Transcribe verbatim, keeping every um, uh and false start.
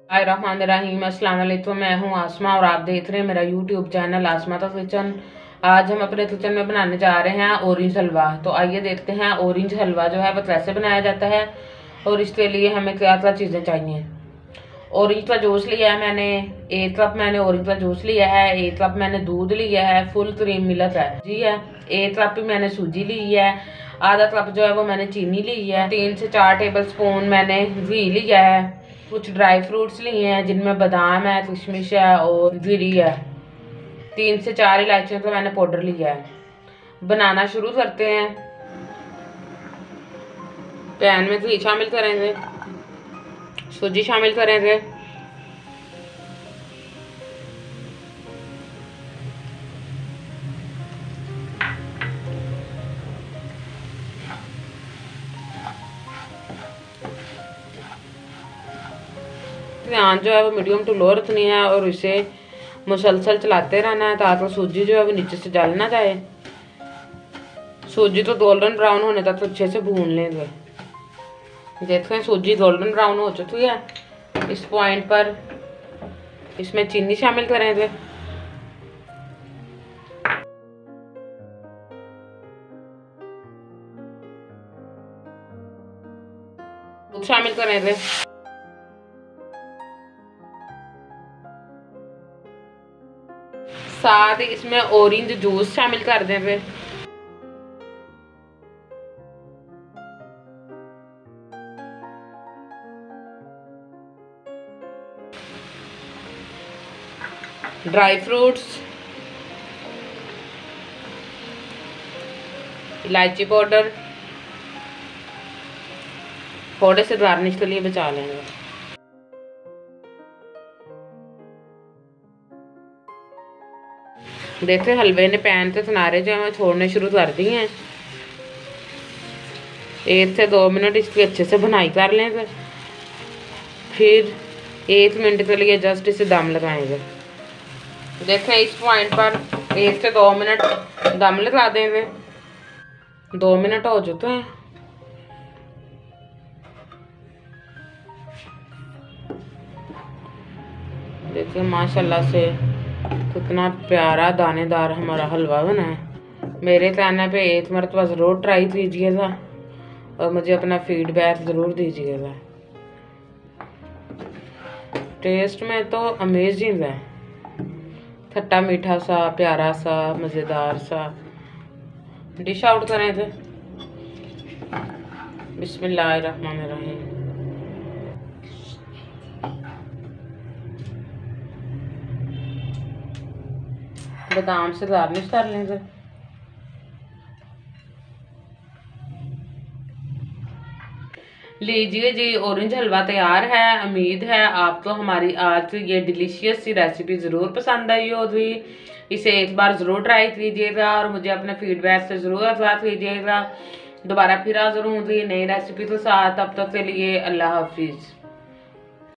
बिस्मिल्लाहिर्रहमानिर्रहीम। अस्सलाम वालेकुम। मैं हूं आसमा और आप देख रहे हैं मेरा यूट्यूब चैनल आसमा का किचन। आज हम अपने किचन में बनाने जा रहे हैं ऑरेंज हलवा। तो आइए देखते हैं ऑरेंज हलवा जो है वो कैसे बनाया जाता है और इसके लिए हमें क्या क्या चीज़ें चाहिए। ऑरेंज का जूस लिया है मैंने, एक कप मैंने ऑरेंज का जूस लिया है, एक कप मैंने दूध लिया है, फुल क्रीम मिल्क है जी है, एक कप मैंने सूजी ली है, आधा कप जो है वो मैंने चीनी ली है, तीन से चार टेबल स्पून मैंने घी लिया है, कुछ ड्राई फ्रूट्स लिए हैं जिनमें बादाम है, किशमिश है और गिरी है, तीन से चार इलायचियों का मैंने पाउडर लिया है। बनाना शुरू करते हैं। पैन में घी शामिल करेंगे, सूजी शामिल करेंगे, ध्यान जो है वो मीडियम टू लो रखनी है और इसे मुसलसल चलाते रहना है ताकि सूजी जो है वो नीचे से जल ना जाए। सूजी तो गोल्डन ब्राउन होने तक तो अच्छे से भून लेंगे। देखें सूजी गोल्डन ब्राउन हो चुकी है। इस पॉइंट पर इसमें चीनी शामिल करेंगे, दूध शामिल करेंगे, साथ ही इसमें ऑरेंज जूस शामिल कर देंगे। ड्राई फ्रूट्स, इलायची पाउडर, थोड़े से गार्निश के लिए बचा लेंगे। देखते हलवे ने पैन के किनारे जो है छोड़ने शुरू कर दिए हैं। एक से दो मिनट इसकी अच्छे से भुनाई कर लेंगे, फिर एक मिनट के लिए जस्ट इसे दम लगाएंगे। देखें इस पॉइंट पर एक से दो मिनट दम लगा देंगे। दो मिनट हो चुके हैं। देखिए माशाल्लाह से कितना प्यारा दानेदार हमारा हलवा बना है। मेरे कहने पे एक मरतबा ज़रूर ट्राई कीजिएगा और मुझे अपना फीडबैक ज़रूर दीजिएगा। टेस्ट में तो अमेजिंग है, खट्टा मीठा सा, प्यारा सा, मज़ेदार सा। डिश आउट करें थे। बिस्मिल्लाहिर्रहमानिर्रहीम। बादाम से गार्निश कर लेंगे। लीजिए जी ऑरेंज हलवा तैयार है। उम्मीद है आपको हमारी आज की ये डिलीशियस सी रेसिपी ज़रूर पसंद आई होगी। इसे एक बार ज़रूर ट्राई कीजिएगा और मुझे अपने फीडबैक से ज़रूर आगाह कीजिएगा। दोबारा फिर हाज़िर होंगी नई रेसिपी के साथ। तब तक के लिए अल्लाह हाफिज़।